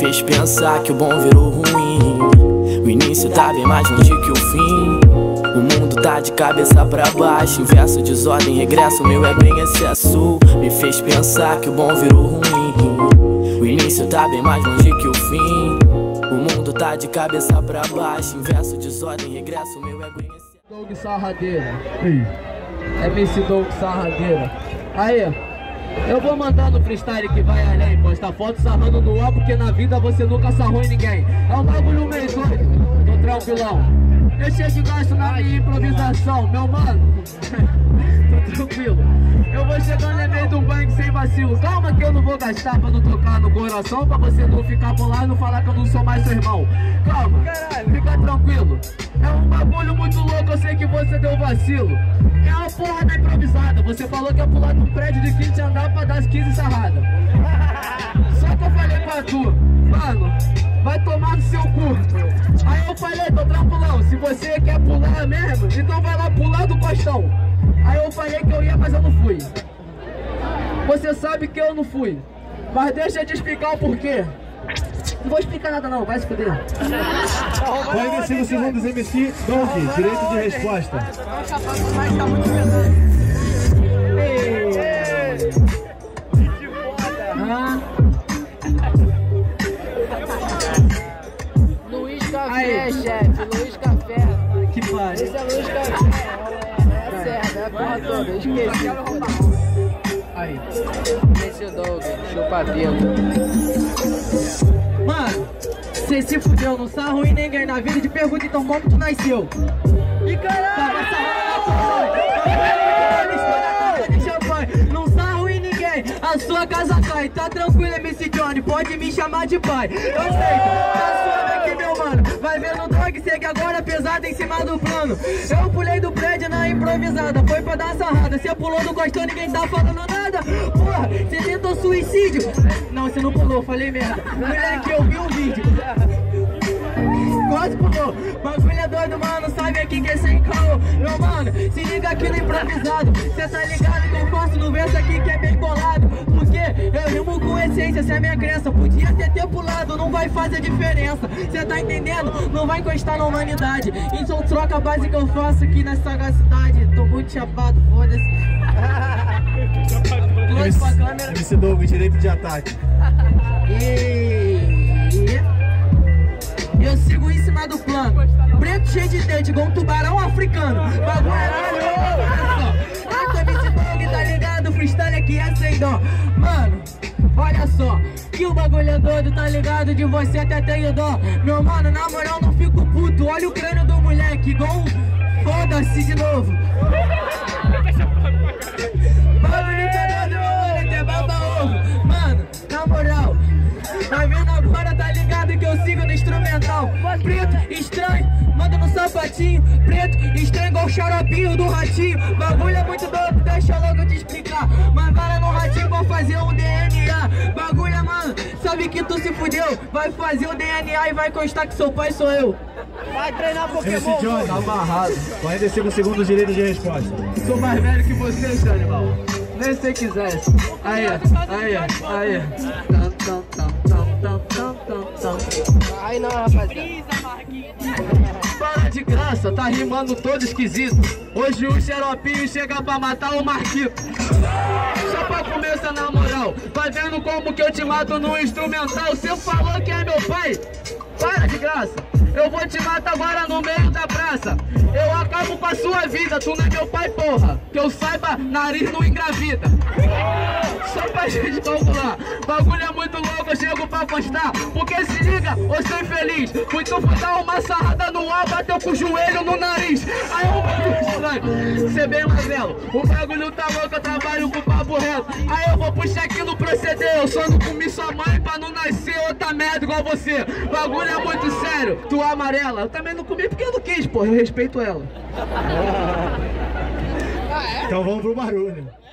fez pensar que o bom virou ruim. O início tá bem mais longe que o fim. O mundo tá de cabeça pra baixo, inverso, desordem, regresso, o meu é bem excesso. Me fez pensar que o bom virou ruim. O início tá bem mais longe que o fim. O mundo tá de cabeça pra baixo, inverso, desordem, regresso, o meu é bem excesso. Doug Sarradeira. MC Doug Sarradeira. Aí, eu vou mandando freestyle que vai além. Postar foto sarrando no ar, porque na vida você nunca sarrou em ninguém. É um bagulho meio doido, tô tranquilão. Eu cheio de gasto na minha improvisação, meu mano. Tô tranquilo. Eu vou chegando no meio do bang sem vacilo. Calma que eu não vou gastar pra não tocar no coração, pra você não ficar bolado e não falar que eu não sou mais seu irmão. Calma, fica tranquilo. É um bagulho muito louco, eu sei que você deu vacilo. É uma porra da improvisada. Você falou que ia pular no prédio de 15 andar pra dar as 15 sarradas. Só que eu falei pra tu, mano, vai tomar no seu cu. Aí eu falei, tô tranquilão, se você quer pular mesmo, então vai lá pular do costão. Aí eu falei que eu ia, mas eu não fui. Você sabe que eu não fui, mas deixa eu te explicar o porquê. Não vou explicar nada não, vai se fuder. 45 segundos, MC Doug, direito de resposta. Luiz Café, chefe, Luiz Café. Que pariu. Esse é Luiz Café. É certo, é a porra toda, esqueci. Aí. Esse é o Doug, chupa pinto. Mano, cê se fudeu, não tá ruim ninguém na vida. Te pergunta então como tu nasceu. E caralho! Não tá ruim ninguém, a sua casa cai. Tá tranquilo, MC Johnny, pode me chamar de pai. Eu sei, tá suave aqui, meu mano. Vai vendo o Dog, segue agora pesado em cima do plano. Eu pulei do prédio na improvisada, foi pra dar sarrada. Cê pulou do costão, ninguém tá falando nada. Porra, cê tentou suicídio. Não, você não pulou, falei merda. Moleque, eu vi um vídeo. Quase pulou, bagulho é doido, mano, sabe aqui que é sem caô. Meu mano, se liga aqui no improvisado. Cê tá ligado que eu faço no verso aqui que é bem bolado. Porque eu rimo com essência, essa é a minha crença. Podia ter pulado, não vai fazer diferença. Cê tá entendendo? Não vai encostar na humanidade. Então troca a base que eu faço aqui na sagacidade. Tô muito chapado, foda-se. Close pra câmera. MC Doug, direito de ataque. Eu sigo em cima do plano. Preto cheio de dente, igual um tubarão africano. Bagulho é tá ligado? Freestyle aqui é sem dó. Mano, olha só, que o bagulho é doido, tá ligado? De você até tenho dó. Meu mano, na moral não fico puto. Olha o crânio do moleque, igual um foda-se de novo. Bagulho é doido, meu mano, até baba ovo. Mano, na moral, tá vendo agora, tá ligado que eu sigo no instrumental. Preto, estranho, manda no sapatinho. Preto, estranho igual o xaropinho do ratinho. Bagulho é muito doido, deixa logo eu te explicar. Mandaram no ratinho pra fazer um DNA. Bagulho é, mano, sabe que tu se fudeu. Vai fazer o DNA e vai constar que seu pai sou eu. Vai treinar Pokémon. MC Johnny, tá amarrado. 45 segundos, direito de resposta. Sou mais velho que você, seu animal. Nem se você quisesse. Aí. Aí não, rapaziada. Para de graça, tá rimando todo esquisito. Hoje o xaropinho chega pra matar o Marquito. Só pra começar na moral, vai vendo como que eu te mato no instrumental. Você falou que é meu pai? Para de graça. Eu vou te matar agora no meio da praça. Eu acabo com a sua vida, tu não é meu pai, porra. Que eu saiba, nariz não engravida. Só pra gente calcular, bagulho é muito louco, eu chego pra postar. Porque se liga, eu sou infeliz. Fui tu foi dar uma sarrada no ar, bateu com o joelho no nariz. Aí é um bagulho estranho, cê bem mazelo. O bagulho tá louco, eu trabalho com papo reto. Aí eu vou puxar aqui no proceder. Eu só não comi sua mãe pra não nascer outra merda igual você. Bagulho é muito sério, tu amarela. Eu também não comi porque eu não quis, porra, eu respeito ela. Então vamos pro barulho.